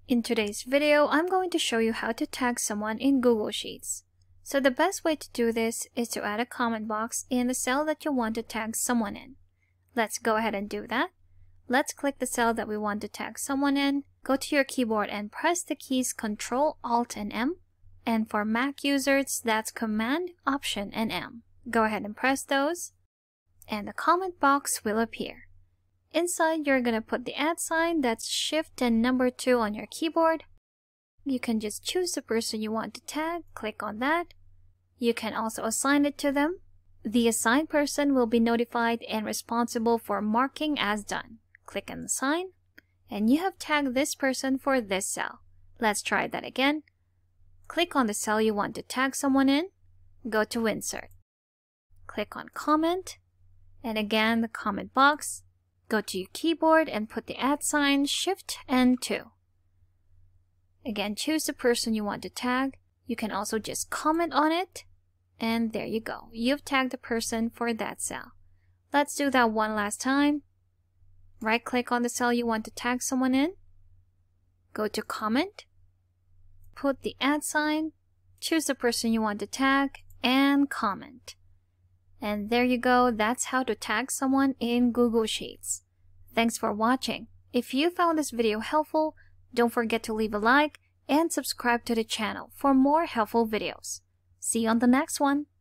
In today's video, I'm going to show you how to tag someone in Google Sheets. So the best way to do this is to add a comment box in the cell that you want to tag someone in. Let's go ahead and do that. Let's click the cell that we want to tag someone in, go to your keyboard and press the keys Ctrl, Alt, and M. And for Mac users, that's Command, Option, and M. Go ahead and press those, and the comment box will appear. Inside, you're going to put the @ sign, that's Shift and number 2 on your keyboard. You can just choose the person you want to tag, click on that. You can also assign it to them. The assigned person will be notified and responsible for marking as done. Click on the sign, and you have tagged this person for this cell. Let's try that again. Click on the cell you want to tag someone in, go to Insert. Click on Comment, and again the comment box. Go to your keyboard and put the @ sign, Shift and 2. Again, choose the person you want to tag. You can also just comment on it, and there you go. You've tagged the person for that cell. Let's do that one last time. Right-click on the cell you want to tag someone in. Go to Comment, put the @ sign, choose the person you want to tag, and comment. And there you go, that's how to tag someone in Google Sheets. Thanks for watching. If you found this video helpful, don't forget to leave a like and subscribe to the channel for more helpful videos. See you on the next one.